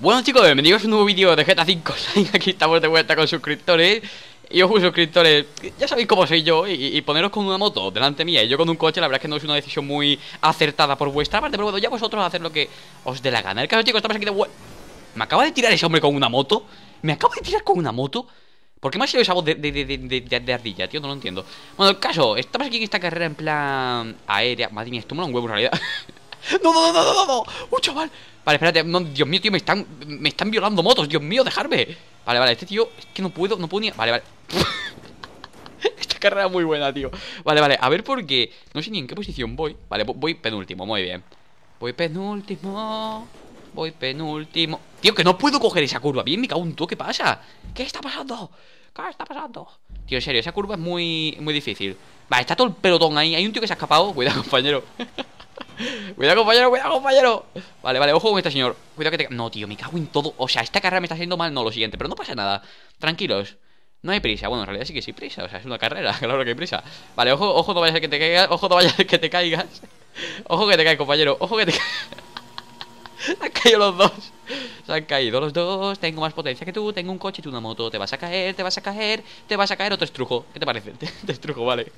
Bueno chicos, bienvenidos a un nuevo vídeo de GTA 5 Online. Aquí estamos de vuelta con suscriptores. Y ojo, suscriptores, ya sabéis cómo soy yo. Y poneros con una moto delante mía y yo con un coche, la verdad es que no es una decisión muy acertada por vuestra parte. Pero bueno, ya vosotros hacer lo que os dé la gana. El caso, chicos, estamos aquí de vuelta. ¿Me acaba de tirar ese hombre con una moto? ¿Me acaba de tirar con una moto? ¿Por qué me ha salido esa voz de ardilla, tío? No lo entiendo. Bueno, el caso, estamos aquí en esta carrera en plan aérea. Madre mía, esto me lo un huevo en realidad. No. Chaval. Vale, espérate, no, Dios mío, tío, me están violando motos, Dios mío, dejarme. Vale, este tío, es que no puedo ni... Vale. Esta carrera es muy buena, tío. Vale, a ver por qué. No sé ni en qué posición voy. Vale, voy penúltimo, muy bien. Voy penúltimo. Tío, que no puedo coger esa curva. Bien, me cago en todo, ¿qué pasa? ¿Qué está pasando? Tío, en serio, esa curva es muy difícil. Vale, está todo el pelotón ahí. Hay un tío que se ha escapado. Cuidado, compañero. Cuidado, compañero. Vale, ojo con este señor. Cuidado que te... No, tío, me cago en todo. O sea, esta carrera me está haciendo mal, no lo siguiente. Pero no pasa nada, tranquilos. No hay prisa, bueno, en realidad sí que sí prisa. O sea, es una carrera, claro que hay prisa. Vale, ojo, no vaya a ser que te caigas. Ojo, no vaya a ser que te caigas. Ojo que te caes, compañero. Ojo que te caes. Se han caído los dos. Se han caído los dos. Tengo más potencia que tú. Tengo un coche y tú una moto. Te vas a caer o te estrujo. ¿Qué te parece? Te estrujo, vale.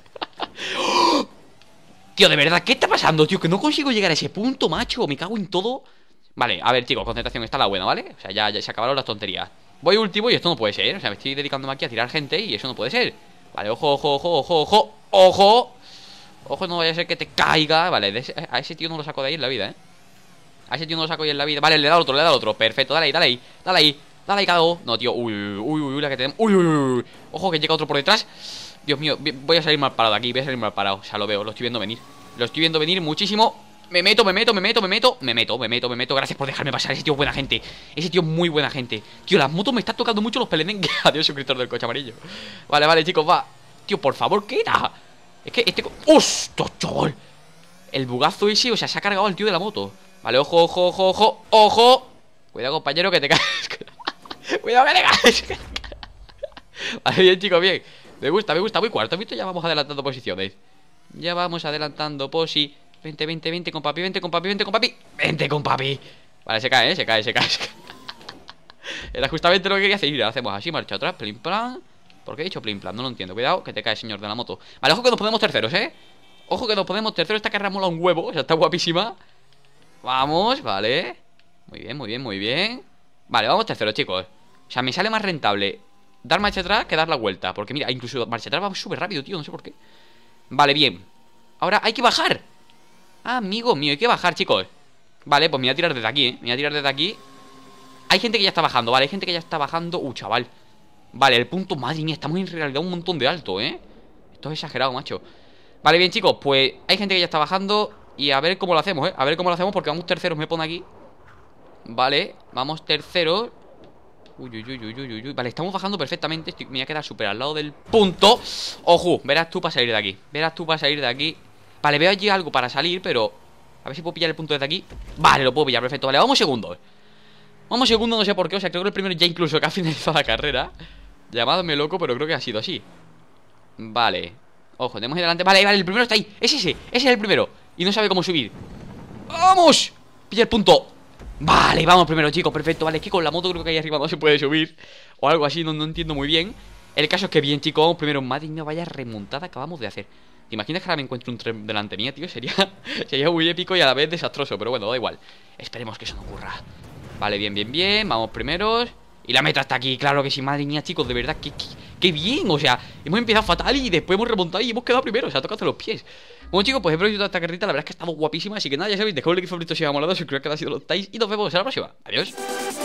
Tío, de verdad, ¿qué está pasando, tío? Que no consigo llegar a ese punto, macho. Me cago en todo. Vale, a ver, chicos, concentración, está la buena, ¿vale? O sea, ya se acabaron las tonterías. Voy último y esto no puede ser. O sea, me estoy dedicándome aquí a tirar gente y eso no puede ser. Vale, ojo. Ojo, no vaya a ser que te caiga. Vale, a ese tío no lo saco de ahí en la vida, A ese tío no lo saco ahí en la vida. Vale, le da al otro. Perfecto, dale ahí, cago. No, tío, uy, la que tenemos. Uy. Ojo que llega otro por detrás. Dios mío, voy a salir mal parado aquí. O sea, lo veo, lo estoy viendo venir. Muchísimo. Me meto. Gracias por dejarme pasar. Ese tío es buena gente. Ese tío es muy buena gente. Tío, las motos me están tocando mucho los pelendengues. Adiós, suscriptor del coche amarillo. Vale, chicos, va. Tío, por favor, ¿qué era? Es que este... ¡Hostia, chaval! El bugazo ese, o sea, se ha cargado el tío de la moto. Vale, ojo. Cuidado, compañero, que te caes. Cuidado, que te caes. Vale, bien, chicos, bien. Me gusta, voy cuarto. ¿Visto? Ya vamos adelantando posiciones. Vente con papi. Vente con papi. Vale, se cae. Era justamente lo que quería hacer. Ahora hacemos así, marcha atrás, plim plan. ¿Por qué he dicho plim plan? No lo entiendo. Cuidado, que te cae, señor de la moto. Vale, ojo que nos ponemos terceros, Esta carrera mola un huevo, o sea, está guapísima. Vamos, vale. Muy bien. Vale, vamos terceros, chicos. O sea, me sale más rentable dar marcha atrás que dar la vuelta. Porque mira, incluso marcha atrás va súper rápido, tío, no sé por qué. Vale, bien. Ahora hay que bajar. Amigo mío, hay que bajar, chicos. Vale, pues me voy a tirar desde aquí, Hay gente que ya está bajando, vale, chaval. Vale, el punto, madre mía, estamos en realidad un montón de alto, Esto es exagerado, macho. Vale, bien, chicos, pues hay gente que ya está bajando. Y a ver cómo lo hacemos, A ver cómo lo hacemos porque vamos terceros, me pone aquí. Vale, vamos terceros. Uy. Vale, estamos bajando perfectamente. Me voy a quedar súper al lado del punto. Ojo, verás tú para salir de aquí. Vale, veo allí algo para salir, pero a ver si puedo pillar el punto desde aquí. Vale, lo puedo pillar, perfecto. Vale, vamos segundos, no sé por qué. O sea, creo que el primero ya incluso que ha finalizado la carrera. Llamadme loco, pero creo que ha sido así. Vale, ojo, tenemos ahí delante. Vale, el primero está ahí, ese es el primero. Y no sabe cómo subir. ¡Vamos! Pilla el punto. Vale, vamos primero, chicos, perfecto. Vale, es que con la moto creo que ahí arriba no se puede subir o algo así, no entiendo muy bien. El caso es que bien, chicos, vamos primero. Madre mía, vaya remontada acabamos de hacer. ¿Te imaginas que ahora me encuentro un tren delante mía, tío? Sería muy épico y a la vez desastroso. Pero bueno, da igual, esperemos que eso no ocurra. Vale, bien, vamos primeros. Y la meta está aquí, claro que sí, madre mía, chicos, de verdad, qué bien, o sea, hemos empezado fatal y después hemos remontado y hemos quedado primero, o sea, tocado los pies. Bueno, chicos, pues espero que os haya gustado esta carrerita, la verdad es que ha estado guapísima, así que nada, ya sabéis, dejad un like favorito si os ha molado, suscribiros que ha sido los tais y nos vemos en la próxima. Adiós.